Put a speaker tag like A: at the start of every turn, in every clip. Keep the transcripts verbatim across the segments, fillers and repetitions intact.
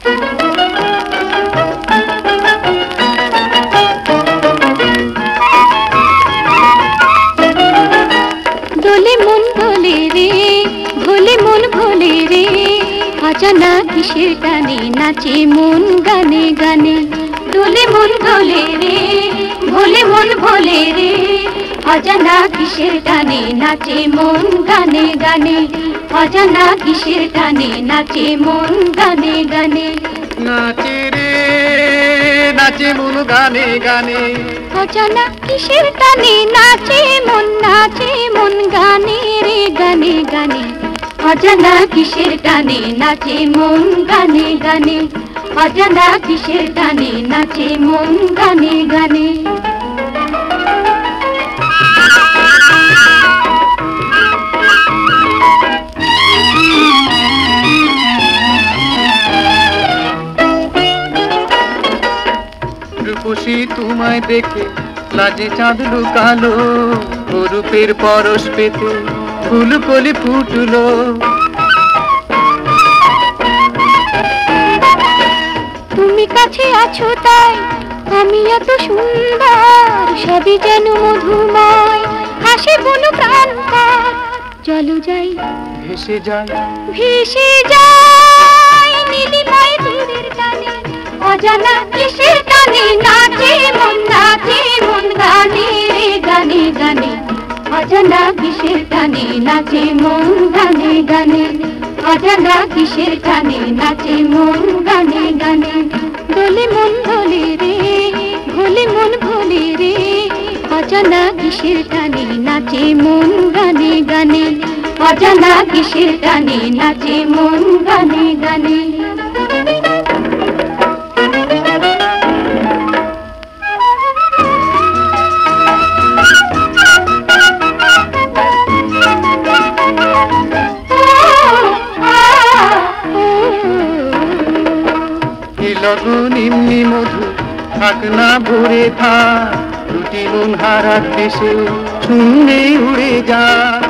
A: দোলে মন ভোলে রে, ভোলে মন ভোলে রে, অজানা কিসের টানে নাচে মন গানে গানে। দোলে মন ভোলে রে, ভোলে মন ভোলে রে, অজানা কিসের টানে নাচে মন গানে গানে। অজানা কিসের টানে নাচে মন গানে গানে।
B: নাচে রে নাচে মন গানে গানে।
A: অজানা কিসের টানে নাচে মন, নাচে মন গানে রে গানে গানে। অজানা কিসের টানে নাচে মন গানে গানে। অজানা কিসের টানে নাচে মন গানে গানে।
B: রূপসী তোমায় দেখে লাজে চাঁদ লুকালো, রূপের পরশ পেতে ফুল কলি ফুটলো।
A: তুমি কাছে আছো তাই আমি এত সুন্দর, সবই যেন মধুময়, হাসে বন প্রাণ পার। চলো যাই
B: ভেসে যায়
A: ভেসে যায় নীলিমায় দূরের টানে। অজানা কিসের টানে নাচে মন, নাচে মন গানে রে গানে গানে। অজানা কিসের টানে নাচে মন গানে গানে। অজানা কিসের টানে নাচে মন গানে গানে। দোলে মন ভোলে রে, ভোলে মন ভোলে রে, অজানা কিসের টানে নাচে মন গানে গানে। অজানা কিসের টানে নাচে মন গানে গানে।
B: লগন এমনি মধু থাক না ভরে থাক, দুটি মন হারার দেশে শূন্যে উড়ে যা।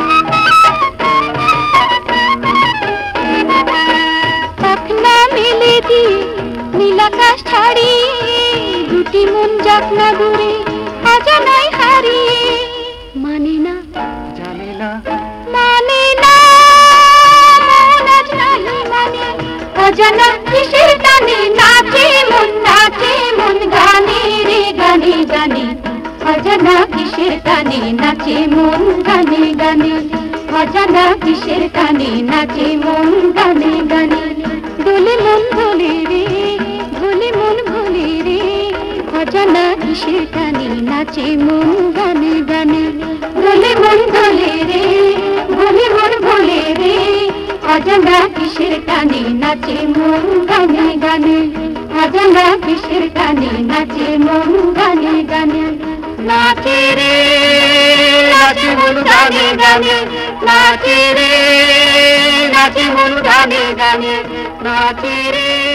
A: থাক না মেলে দিয়ে নীলাকাশ ছাড়িয়ে, দুটি মন যাক না দূরে অজানায় হারিয়ে। মানে না
B: জানে না
A: মানে না মন আজ নাহি মানে। অজানা কিসের টানে নাচে মন, নাচে মন গানে রে গানে গানে। অজানা কিসের টানে নাচে মন গানে গানে। অজানা কিসের টানে নাচে মন গানে গানে। দোলে মন ভোলে রে, ভোলে মন ভোলে রে, অজানা কিসের টানে নাচে মন গানে গানে। দোলে মন ভোলে রে, ভোলে মন ভোলে রে, অজানা কিসের টানে নাচে মন গানে গানে। অজানা কিসের টানে নাচে মন গানে গানে। নাচে রে নাচে মন গানে গানে। নাচে রে নাচে মন গানে গানে। নাচে রে।